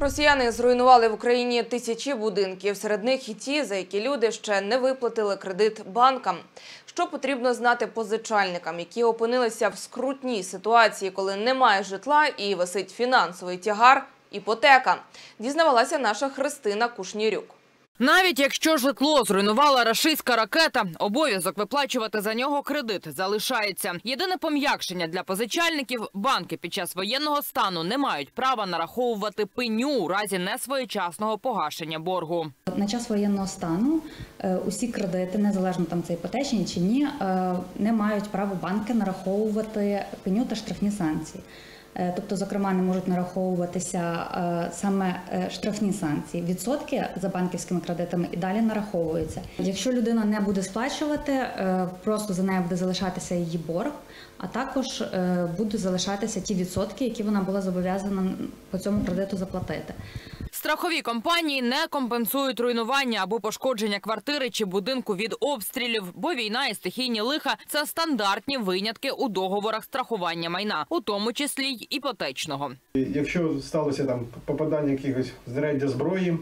Росіяни зруйнували в Україні тисячі будинків. Серед них і ті, за які люди ще не виплатили кредит банкам. Що потрібно знати позичальникам, які опинилися в скрутній ситуації, коли немає житла і висить фінансовий тягар – іпотека, дізнавалася наша Христина Кушнірюк. Навіть якщо житло зруйнувала рашистська ракета, обов'язок виплачувати за нього кредит залишається. Єдине пом'якшення для позичальників – банки під час воєнного стану не мають права нараховувати пеню у разі несвоєчасного погашення боргу. На час воєнного стану усі кредити, незалежно там це іпотечні чи ні, не мають права банки нараховувати пеню та штрафні санкції. Тобто, зокрема, не можуть нараховуватися саме штрафні санкції. Відсотки за банківськими кредитами і далі нараховуються. Якщо людина не буде сплачувати, просто за нею буде залишатися її борг, а також будуть залишатися ті відсотки, які вона була зобов'язана по цьому кредиту заплатити. Страхові компанії не компенсують руйнування або пошкодження квартири чи будинку від обстрілів, бо війна і стихійні лиха – це стандартні винятки у договорах страхування майна, у тому числі й іпотечного. Якщо сталося там попадання якихось знаряддя зброї,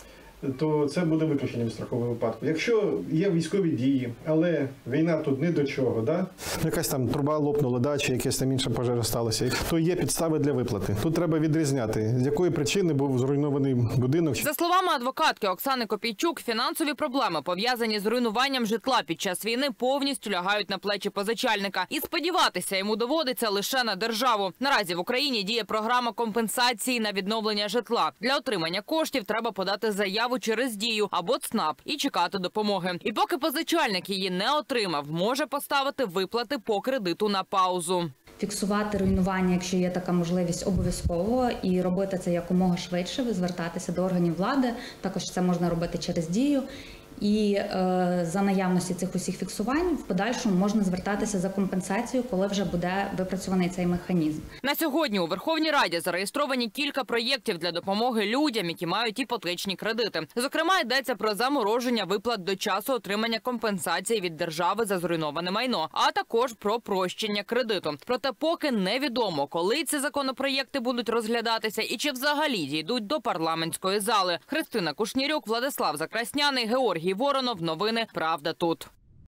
то це буде виключенням від страхового випадку. Якщо є військові дії, але війна тут не до чого, да? Якась там труба лопнула, да, чи якась там інша пожежа сталося, то є підстави для виплати. Тут треба відрізняти, з якої причини був зруйнований будинок. За словами адвокатки Оксани Копійчук, фінансові проблеми, пов'язані з руйнуванням житла під час війни, повністю лягають на плечі позичальника. І сподіватися йому доводиться лише на державу. Наразі в Україні діє програма компенсації на відновлення житла. Для отримання коштів треба подати заяву через Дію або ЦНАП і чекати допомоги. І поки позичальник її не отримав, може поставити виплати по кредиту на паузу. Фіксувати руйнування, якщо є така можливість, обов'язково, і робити це якомога швидше, звертатися до органів влади, також це можна робити через Дію. І за наявності цих усіх фіксувань в подальшому можна звертатися за компенсацією, коли вже буде випрацьований цей механізм. На сьогодні у Верховній Раді зареєстровані кілька проєктів для допомоги людям, які мають іпотечні кредити. Зокрема, йдеться про замороження виплат до часу отримання компенсації від держави за зруйноване майно, а також про прощення кредиту. Проте поки невідомо, коли ці законопроєкти будуть розглядатися і чи взагалі дійдуть до парламентської зали. Христина Кушнірюк, Владислав Закрасняний, Георгій Воронов. Новини «Правда тут».